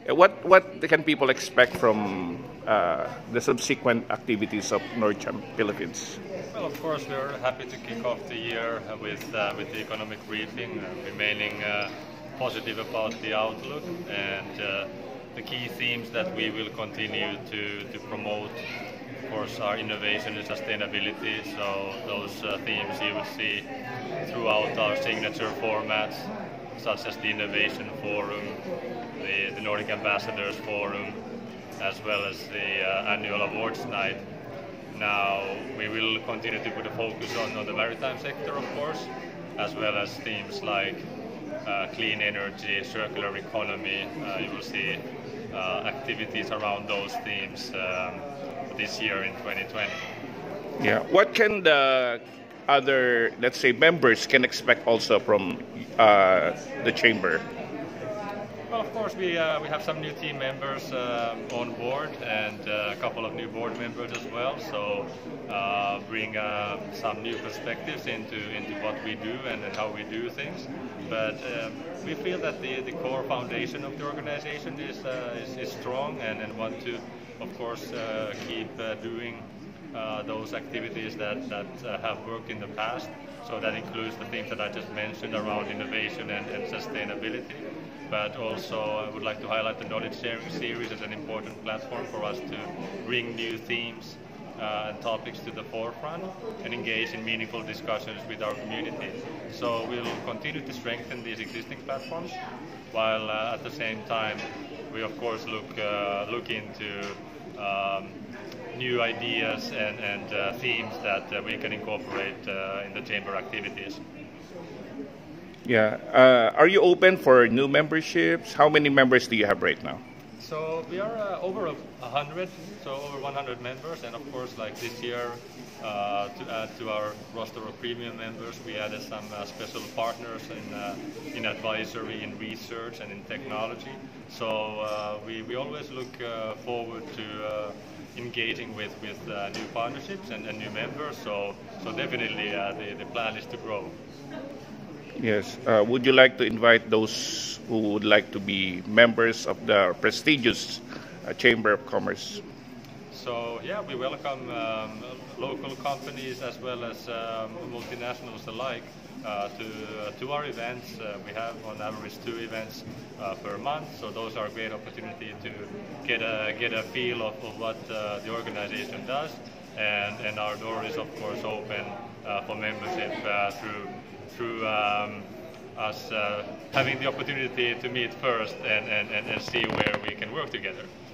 What can people expect from the subsequent activities of NordCham Philippines? Well, of course, we're happy to kick off the year with the economic briefing, remaining positive about the outlook and the key themes that we will continue to promote. Of course, our innovation and sustainability. So those themes you will see throughout our signature formats, such as the Innovation Forum, the Nordic Ambassadors Forum, as well as the annual awards night. Now, we will continue to put a focus on the maritime sector, of course, as well as themes like clean energy, circular economy. You will see activities around those themes this year in 2020. Yeah. What can the other, let's say, members can expect also from the chamber? Well, of course, we have some new team members on board and a couple of new board members as well. So bring some new perspectives into what we do and how we do things. But we feel that the core foundation of the organization is strong and want to, of course, keep doing those activities that have worked in the past. So that includes the things that I just mentioned around innovation and sustainability. But also I would like to highlight the knowledge sharing series as an important platform for us to bring new themes and topics to the forefront and engage in meaningful discussions with our community. So we'll continue to strengthen these existing platforms, while at the same time we of course look into new ideas and themes that we can incorporate in the chamber activities. Yeah. Are you open for new memberships? How many members do you have right now? So we are over 100, so over 100 members, and of course, like this year, to add to our roster of premium members, we added some special partners in advisory, in research, and in technology. So we always look forward to engaging with new partnerships and new members. So definitely the plan is to grow. Yes. Would you like to invite those who would like to be members of the prestigious Chamber of Commerce? So yeah, we welcome local companies as well as multinationals alike to our events. We have on average 2 events per month, so those are a great opportunity to get a feel of what the organization does, and our door is of course open for membership through us having the opportunity to meet first and see where we can work together.